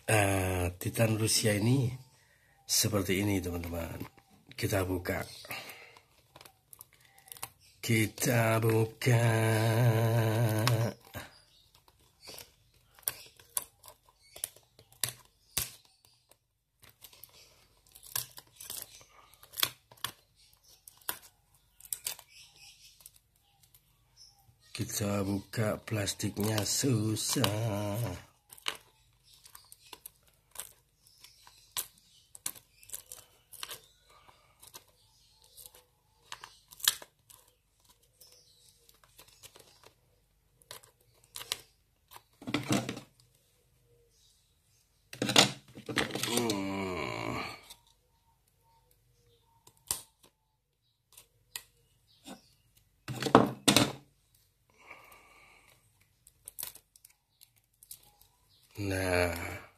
Titan Rusia ini seperti ini, teman-teman. Kita buka. Kita buka. Kita buka, plastiknya susah. Nah,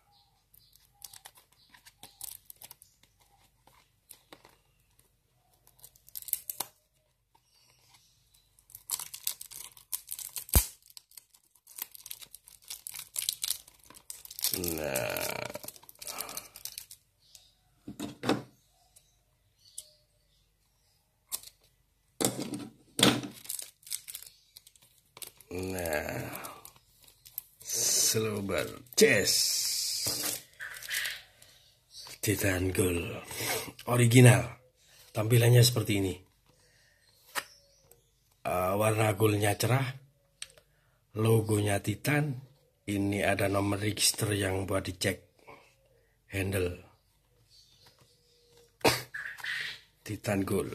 Slobar Chess Titan Gold original. Tampilannya seperti ini. Warna goldnya cerah, logonya Titan. Ini ada nomor register yang buat dicek. Handle Titan Gold.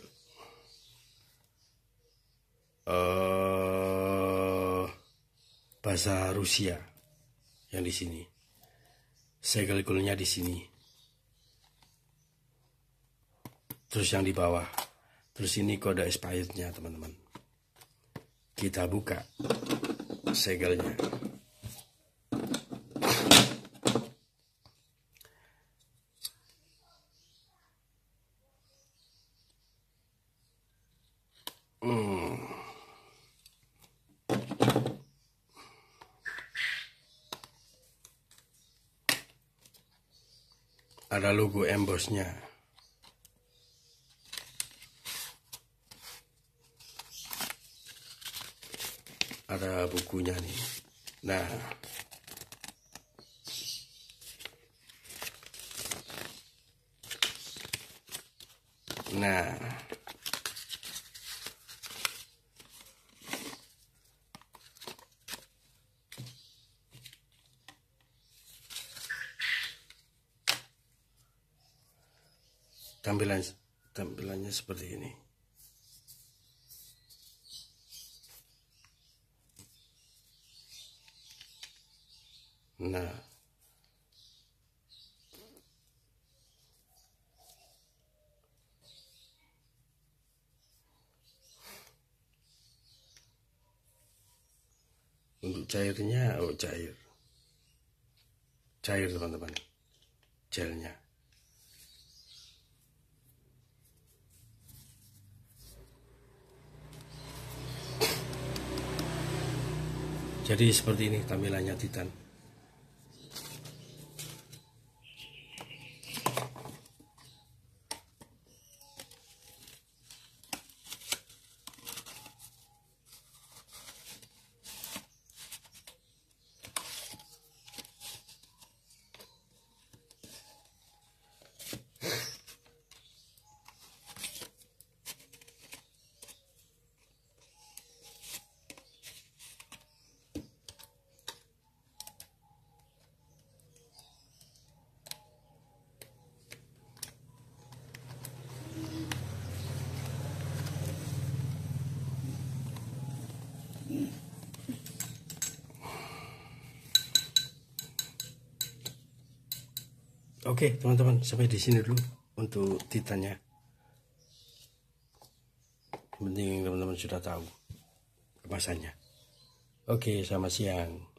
Bahasa Rusia yang di sini. Segel goldnya di sini. Terus yang di bawah. Terus ini kode expirednya, teman-teman. Kita buka segelnya. Ada logo embossnya. Ada bukunya nih. Nah, tampilannya seperti ini. Nah, untuk cairnya, cair teman-teman, gelnya. Jadi seperti ini tampilannya Titan. Oke, teman-teman, sampai di sini dulu untuk Titannya. Yang penting teman-teman sudah tahu kemasannya. Oke, selamat siang.